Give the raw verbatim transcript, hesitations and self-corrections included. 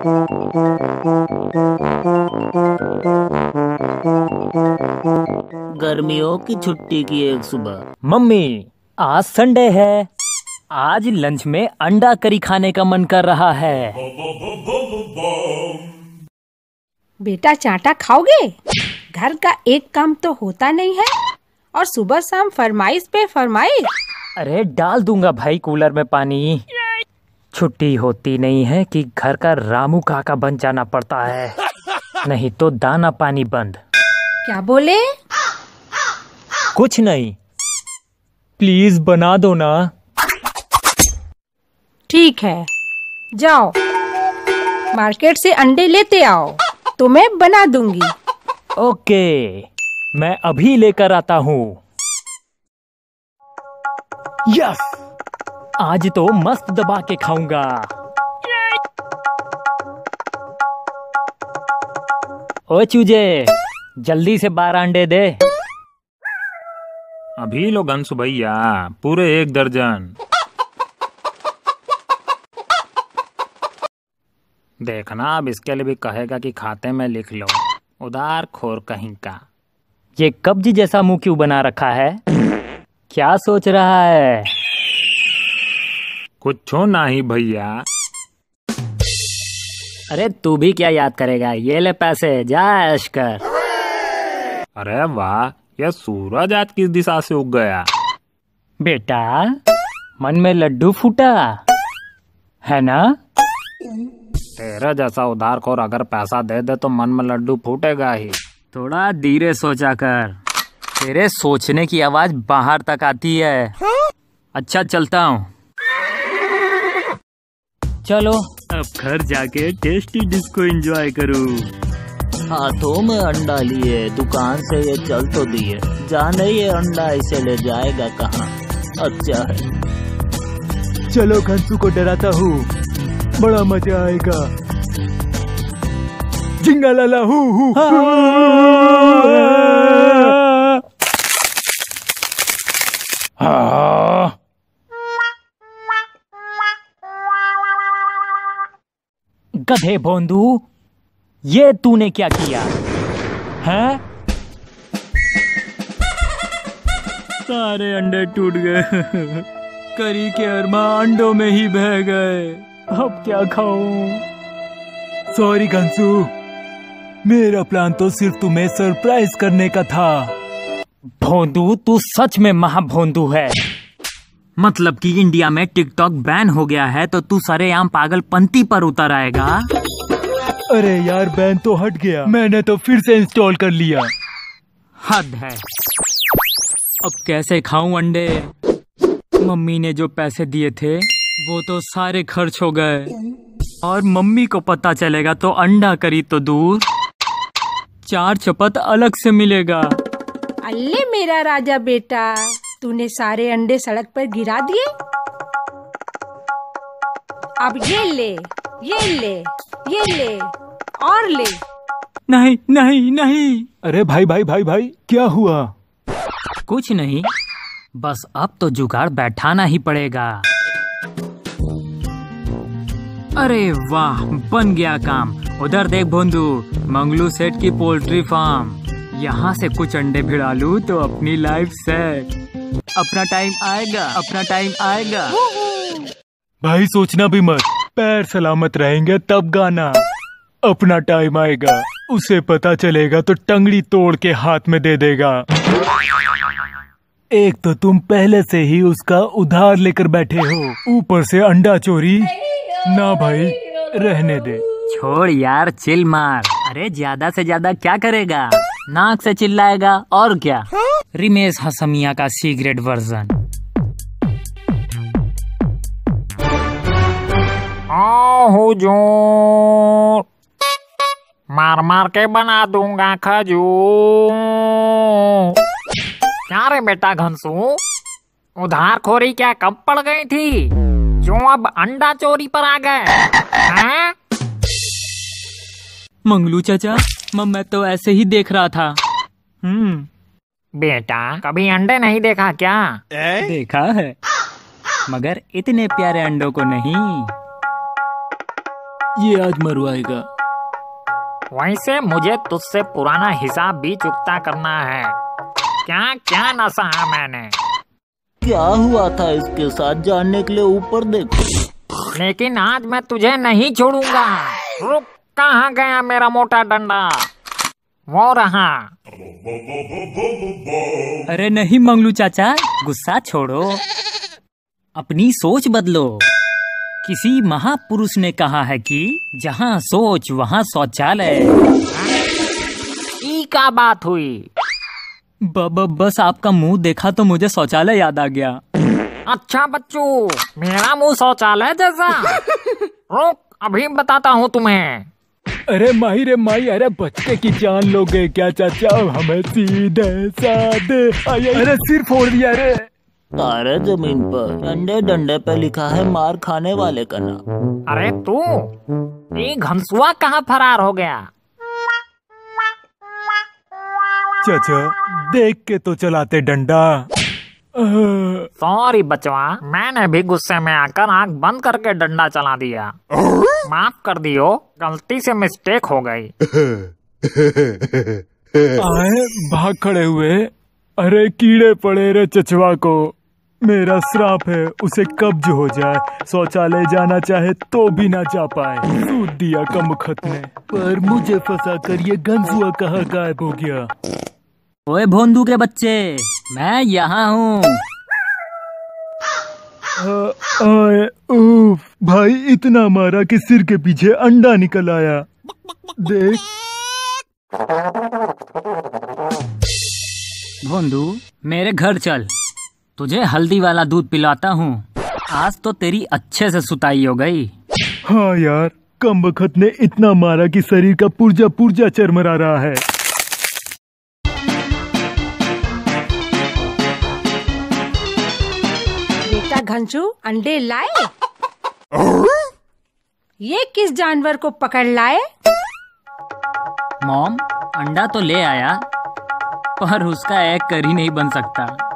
गर्मियों की छुट्टी की एक सुबह। मम्मी, आज संडे है, आज लंच में अंडा करी खाने का मन कर रहा है। बेटा चाटा खाओगे? घर का एक काम तो होता नहीं है और सुबह शाम फरमाइश पे फरमाइश। अरे डाल दूंगा भाई कूलर में पानी। छुट्टी होती नहीं है कि घर का रामू काका बन जाना पड़ता है, नहीं तो दाना पानी बंद। क्या बोले? कुछ नहीं, प्लीज बना दो ना। ठीक है, जाओ मार्केट से अंडे लेते आओ, तो मैं बना दूंगी। ओके, मैं अभी लेकर आता हूँ। यस, आज तो मस्त दबा के खाऊंगा। ओ चूजे, जल्दी से बारह अंडे दे। अभी लो घनसु भैया, पूरे एक दर्जन। देखना अब इसके लिए भी कहेगा कि खाते में लिख लो, उधार खोर कहीं का। ये कब्ज जैसा मुंह क्यों बना रखा है? क्या सोच रहा है? कुछ नहीं भैया। अरे तू भी क्या याद करेगा, ये ले पैसे, जा ऐश कर। अरे वाह, यह सूरज आज किस दिशा से उग गया? बेटा, मन में लड्डू फूटा है ना? तेरे जैसा उधारखोर अगर पैसा दे दे तो मन में लड्डू फूटेगा ही। थोड़ा धीरे सोचा कर, तेरे सोचने की आवाज बाहर तक आती है। अच्छा चलता हूँ। चलो अब घर जाके टेस्टी डिश को एंजॉय करूँ। हाथों में अंडा लिए दुकान से ये चल तो दिए, जाने ये अंडा इसे ले जाएगा कहाँ। अच्छा है, चलो घंसू को डराता हूँ, बड़ा मजा आएगा। जिंगा लाला हू हू। गधे भोंदू, ये तूने क्या किया है? सारे अंडे टूट गए। करी के अरमा अंडों में ही बह गए। अब क्या खाऊं? सॉरी घंसू, मेरा प्लान तो सिर्फ तुम्हें सरप्राइज करने का था। भोंदू, तू सच में महाभोंदू है। मतलब कि इंडिया में टिकटॉक बैन हो गया है तो तू सरेआम पागलपंती पर उतर आएगा। अरे यार, बैन तो हट गया, मैंने तो फिर से इंस्टॉल कर लिया। हद है। अब कैसे खाऊं अंडे? मम्मी ने जो पैसे दिए थे वो तो सारे खर्च हो गए, और मम्मी को पता चलेगा तो अंडा करी तो दूर, चार चपत अलग से मिलेगा। अल्ले मेरा राजा बेटा, तूने सारे अंडे सड़क पर गिरा दिए। अब ये ले, ये ले, ये ले और ले। नहीं नहीं नहीं। अरे भाई भाई भाई भाई, क्या हुआ? कुछ नहीं, बस अब तो जुगाड़ बैठाना ही पड़ेगा। अरे वाह, बन गया काम। उधर देख भोंदू, मंगलू सेठ की पोल्ट्री फार्म। यहाँ से कुछ अंडे भिड़ा लूं तो अपनी लाइफ सेट। अपना टाइम आएगा, अपना टाइम आएगा। भाई सोचना भी मत, पैर सलामत रहेंगे तब गाना। अपना टाइम आएगा, उसे पता चलेगा तो टंगड़ी तोड़ के हाथ में दे देगा। एक तो तुम पहले से ही उसका उधार लेकर बैठे हो, ऊपर से अंडा चोरी। ना भाई, रहने दे। छोड़ यार, चिल मार। अरे ज्यादा से ज्यादा क्या करेगा? नाक से चिल्लाएगा और क्या। रिमेश हसमिया का सीक्रेट वर्जन। हुजूर, मार मार के बना दूंगा खजूर। क्या रे बेटा घनसू, उधार खोरी क्या कब पड़ गई थी जो अब अंडा चोरी पर आ गए? मंगलू चाचा, मैं तो ऐसे ही देख रहा था। हम्म बेटा, कभी अंडे नहीं देखा क्या? देखा है, मगर इतने प्यारे अंडों को नहीं। ये आज मरवाएगा। वैसे मुझे तुझसे पुराना हिसाब भी चुकता करना है। क्या क्या नशा है मैंने। क्या हुआ था इसके साथ जानने के लिए ऊपर देखो। लेकिन आज मैं तुझे नहीं छोड़ूंगा। रुक, कहाँ गया मेरा मोटा डंडा। वो रहा। अरे नहीं मंगलू चाचा, गुस्सा छोड़ो, अपनी सोच बदलो। किसी महापुरुष ने कहा है कि जहाँ सोच वहाँ शौचालय। ई का बात हुई। ब, ब, बस आपका मुंह देखा तो मुझे शौचालय याद आ गया। अच्छा बच्चू, मेरा मुंह शौचालय जैसा। रुक, अभी बताता हूँ तुम्हें। अरे माही रे माही, अरे बच्चे की जान लोगे क्या चाचा, हमें सीधे साधे। अरे सिर फोड़ दिया रे। तारे जमीन पर डंडे डंडे पे लिखा है मार खाने वाले का नाम। अरे तू, ये घनसुआ कहाँ फरार हो गया। चाचा देख के तो चलाते डंडा। सॉरी बचवा, मैंने भी गुस्से में आकर आंख बंद करके डंडा चला दिया। माफ कर दियो, गलती से मिस्टेक हो गई। आए भाग खड़े हुए। अरे कीड़े पड़े रे चचवा को। मेरा श्राप है उसे कब्ज हो जाए, शौचालय जाना चाहे तो भी ना जा पाए। सूद दिया कमबख्त ने, पर मुझे फंसा कर ये गंजुआ कहाँ गायब हो गया। ओए भोंदू के बच्चे, मैं यहाँ हूँ। उफ, भाई इतना मारा कि सिर के पीछे अंडा निकल आया। देख भोंदू, मेरे घर चल, तुझे हल्दी वाला दूध पिलाता हूँ। आज तो तेरी अच्छे से सुताई हो गई। हाँ यार, कमबख्त ने इतना मारा कि शरीर का पुर्जा पुर्जा चरमरा रहा है। बेटा घंशु, अंडे लाए? ये किस जानवर को पकड़ लाए? मॉम, अंडा तो ले आया, पर उसका एग करी नहीं बन सकता।